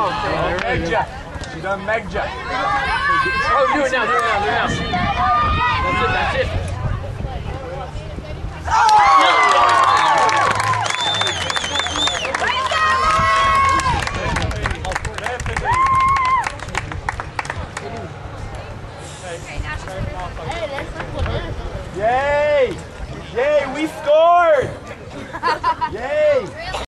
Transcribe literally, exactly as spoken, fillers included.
Meg jack. She done meg jack. Oh, do it now, do it now, do it now. That's it, that's it. Yay! Yay, we scored! Yay!